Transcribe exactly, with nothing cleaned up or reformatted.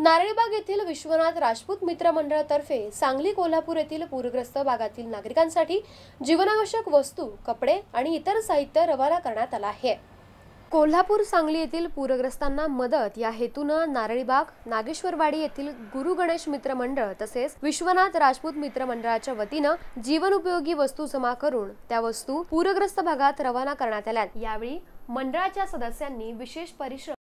नारळीबाग येथील विश्वनाथ राजपूत मित्र मंडळातर्फे सांगली कोल्हापूर येथील पूरग्रस्त भागातील नागरिकांसाठी जीवनावश्यक वस्तू, कपडे आणि इतर साहित्य रवाना करण्यात आला आहे। कोल्हापूर सांगली येथील पूरग्रस्तांना मदत या हेतूनं नारळीबाग, नागेश्वरवाडी येथील गुरु गणेश मित्र मंडळ तसेच विश्वनाथ राजपूत मित्र मंडळाच्या वतीनं जीवनोपयोगी वस्तू जमा करून त्या वस्तू पूरग्रस्त भागात रवाना करण्यात आल्या। यावेळी मंडळाच्या सदस्यांनी विशेष परिश्रम